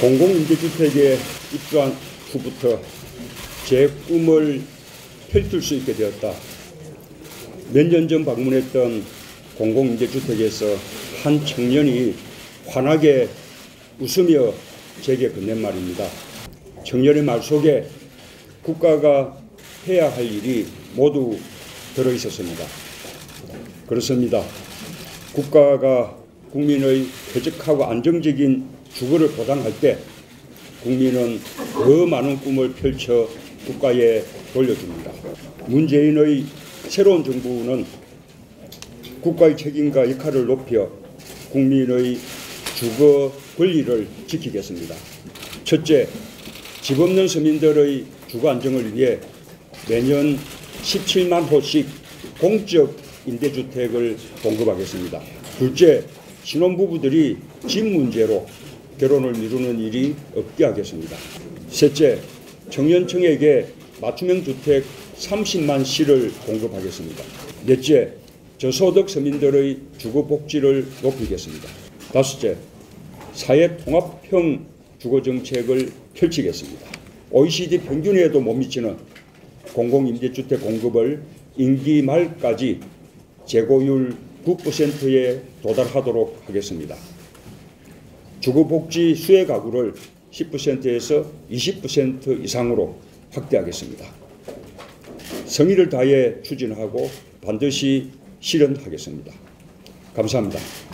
공공임대주택에 입주한 후부터 제 꿈을 펼칠 수 있게 되었다. 몇 년 전 방문했던 공공임대주택에서 한 청년이 환하게 웃으며 제게 건넨 말입니다. 청년의 말 속에 국가가 해야 할 일이 모두 들어있었습니다. 그렇습니다. 국가가 국민의 쾌적하고 안정적인 주거를 보장할 때 국민은 더 많은 꿈을 펼쳐 국가에 돌려줍니다. 문재인의 새로운 정부는 국가의 책임과 역할을 높여 국민의 주거 권리를 지키겠습니다. 첫째, 집 없는 서민들의 주거 안정을 위해 매년 17만 호씩 공적 임대주택을 공급하겠습니다. 둘째, 신혼부부들이 집 문제로 결혼을 미루는 일이 없게 하겠습니다. 셋째, 청년층에게 맞춤형 주택 30만 실을 공급하겠습니다. 넷째, 저소득 서민들의 주거 복지를 높이겠습니다. 다섯째, 사회 통합형 주거 정책을 펼치겠습니다. OECD 평균에도 못 미치는 공공임대주택 공급을 임기 말까지 재고율 9%에 도달하도록 하겠습니다. 주거복지 수혜 가구를 10%에서 20% 이상으로 확대하겠습니다. 성의를 다해 추진하고 반드시 실현하겠습니다. 감사합니다.